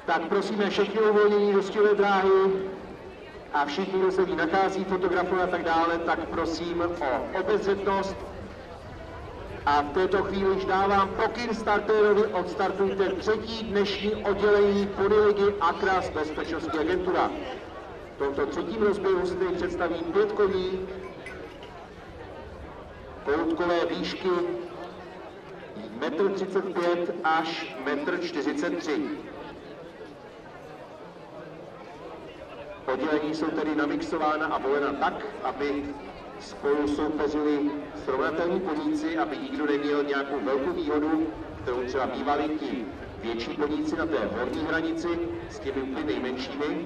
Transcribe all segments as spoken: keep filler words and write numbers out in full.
Tak prosíme všechny uvolnění dostihové dráhy a všichni, kdo se v ní nachází, fotografové a tak dále, tak prosím o obezřetnost. A v této chvíli již dávám pokyn startérovi, odstartujte třetí dnešní oddělení podligy Akras Bezpečnostní agentura. V tomto třetím rozběhu se tady představí pět koní, koutkové výšky metr třicet pět až metr čtyřicet tři. Oddělení jsou tedy namixována a volena tak, aby spolu soupeřili srovnatelní koníci, aby nikdo neměl nějakou velkou výhodu, kterou třeba bývali ti větší koníci na té horní hranici s těmi úplně nejmenšími.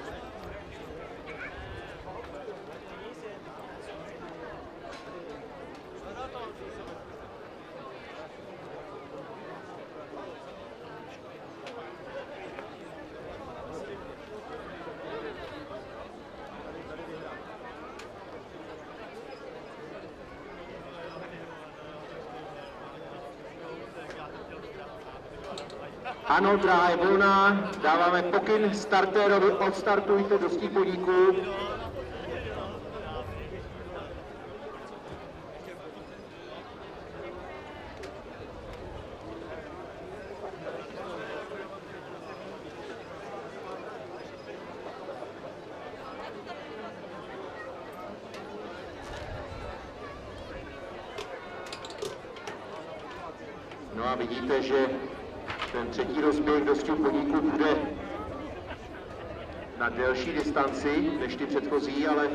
Ano, dráha je volná, dáváme pokyn startérovi, odstartujte dostih podíku. No a vidíte, že ten třetí rozběh dostihu podíku bude na delší distanci než ty předchozí, ale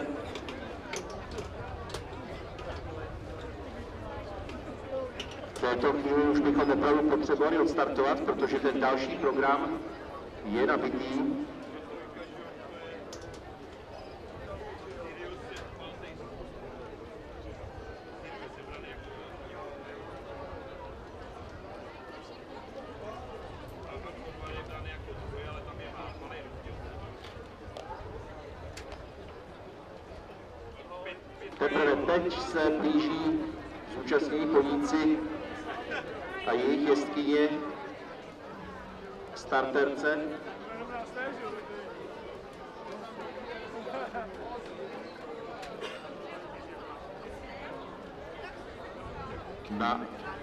v této chvíli už bychom opravdu potřebovali odstartovat, protože ten další program je nabitý. Teprve teď se blíží zúčastnění koníci a jejich jezdkyně starterce. Na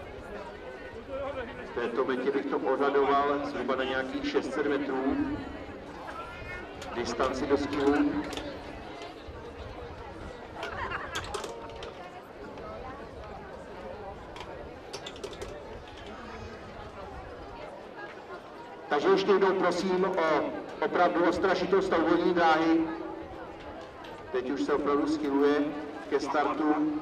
této metě bych to odhadoval zhruba na nějakých šest set metrů distanci dostihu. Takže ještě jednou prosím o opravdu ostražitost a uvolnění dráhy. Teď už se opravdu schyluje ke startu.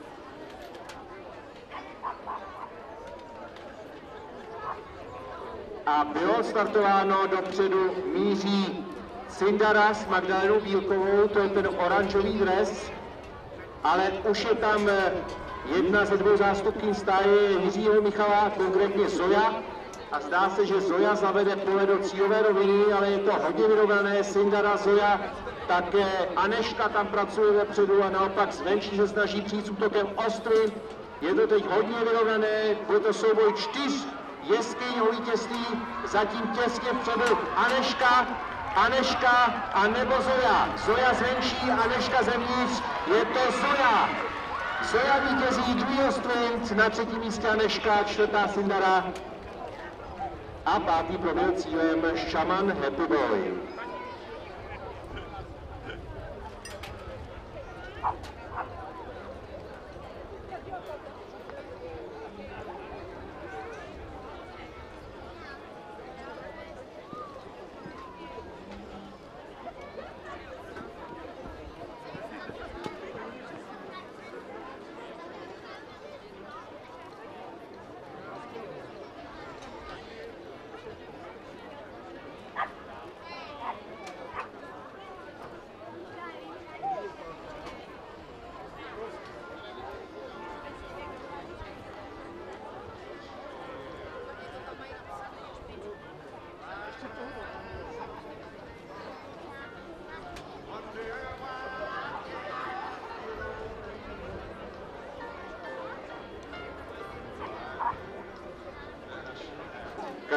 A bylo startováno, dopředu míří Cindara s Magdalenou Bílkovou, to je ten oranžový dres, ale už je tam jedna ze dvou zástupkyň stáje Jiřího Michala, konkrétně Zoja. A zdá se, že Zoja zavede pole do cílové roviny, ale je to hodně vyrovnané. Cindara, Zoja, také Aneška tam pracuje vepředu a naopak zvenčí se snaží přijít s útokem ostrým. Je to teď hodně vyrovnané, bude to souboj čtyř jezdkyň o vítězství, zatím těsně vpředu Aneška, Aneška a nebo Zoja. Zoja zvenčí, Aneška zevnitř, je to Zoja. Zoja vítězí, druhý sprint, na třetím místě Aneška, čtvrtá Cindara. A pátý probyl cílem Šaman Happy Boy.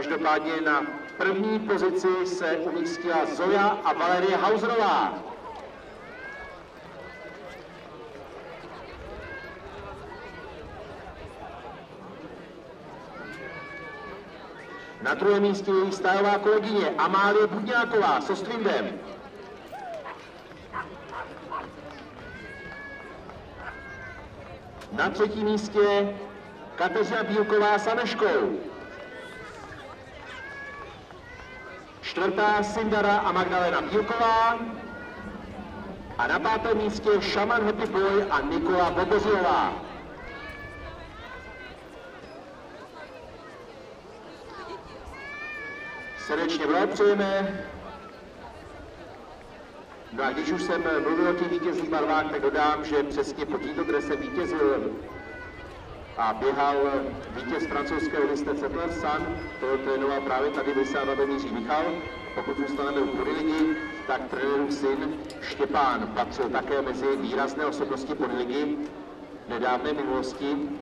Každopádně na první pozici se umístila Zoja a Valerie Hauserová. Na druhém místě její stálová kolegyně Amálie Budňáková s Ostrindem. Na třetím místě Kateřina Bílková s Aneškou. Čtvrtá Sindara a Magdalena Bílková. A na pátém místě Šaman Happy Boy a Nikola Bobozilová. Srdečně blahopřejeme. No a když už jsem mluvil o těch vítězných barvách, tak dodám, že přesně pod tímto dresem vítězil a běhal vítěz francouzského liste Cetel San, toho trénoval právě tady vysává Míří Michal. Pokud zůstaneme u podligy, tak trenérův syn Štěpán patřil také mezi výrazné osobnosti podligy nedávné minulosti.